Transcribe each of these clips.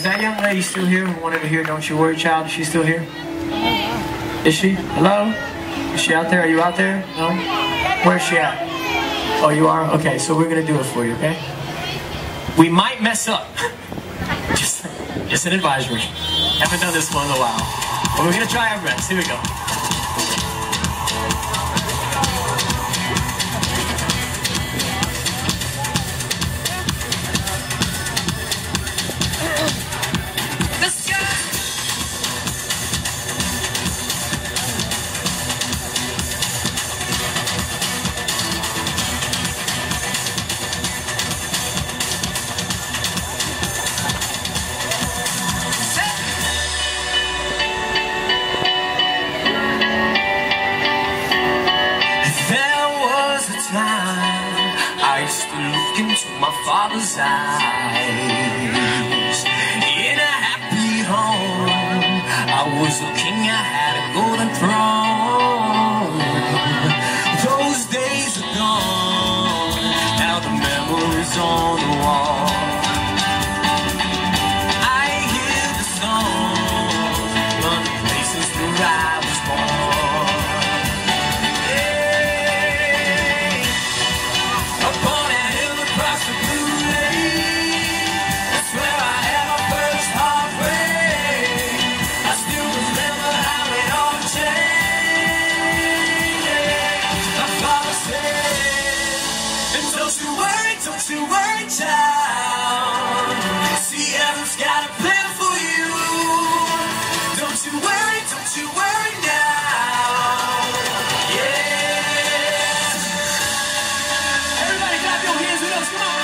that young lady still here who wanted to hear Don't You Worry Child? Is she still here? Is she? Hello? Is she out there? Are you out there? No? Where's she at? Oh, you are? Okay, so we're gonna do it for you, okay? We might mess up. just an advisory. Haven't done this one in a while. But we're gonna try our best. Here we go. I used to look into my father's eyes. In a happy home, I was a king, I had a golden throne. Those days are gone, now the memories on the wall. I hear the song from the places where I was born. Don't you worry, child. See, heaven's got a plan for you. Don't you worry now. Yeah. Everybody clap your hands with us, come on.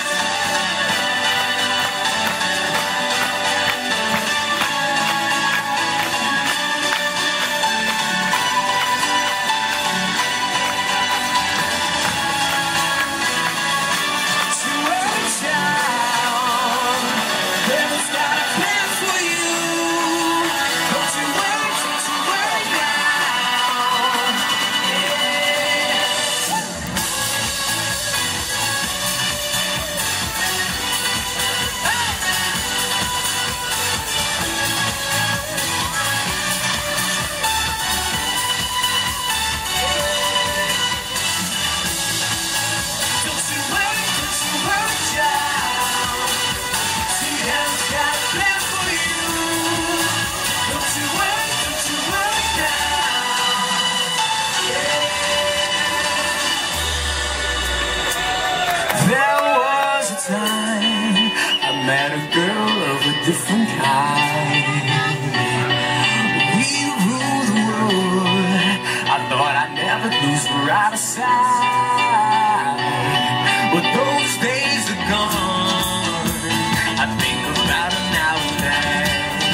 I met a girl of a different kind. We ruled the world. I thought I'd never lose her out of sight. But those days are gone. I think about her now and then.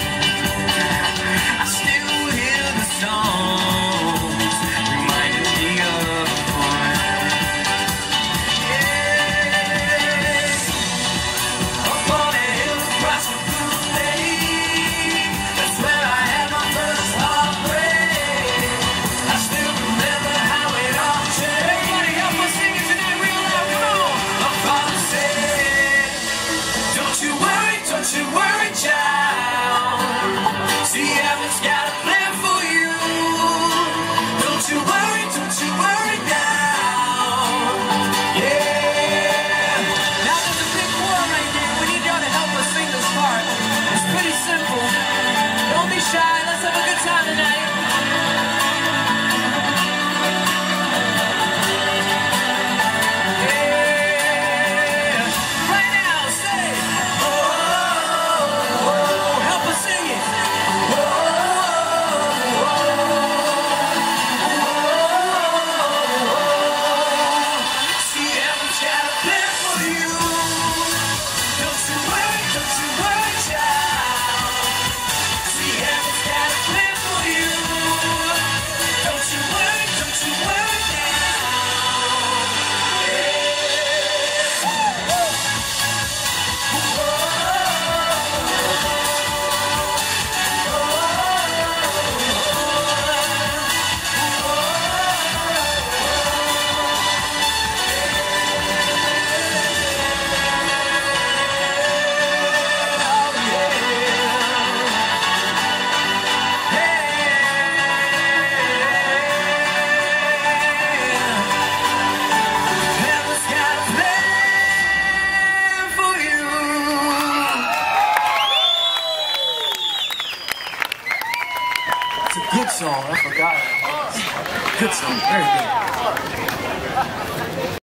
I still hear the songs reminding me of Everybody It's a good song. I forgot. Good song. Very good.